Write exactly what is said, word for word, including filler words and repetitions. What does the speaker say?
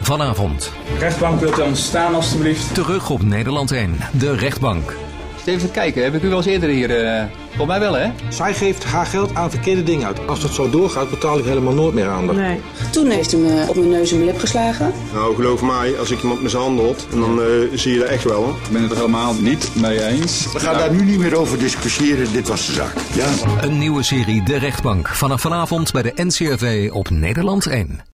vanavond. Rechtbank, wilt u ons staan alstublieft? Terug op Nederland één, de rechtbank. Even kijken, heb ik u wel eens eerder hier... Uh... Volgens mij wel, hè? Zij geeft haar geld aan verkeerde dingen uit. Als het zo doorgaat, betaal ik helemaal nooit meer aan. Nee. Toen heeft hij me op mijn neus en mijn lip geslagen. Nou, geloof mij, als ik iemand mishandelt, dan uh, zie je dat echt wel. Hoor. Ik ben het er helemaal niet mee eens. We gaan daar nu niet meer over discussiëren. Dit was de zaak. Ja. Een nieuwe serie De Rechtbank. Vanaf vanavond bij de N C R V op Nederland één.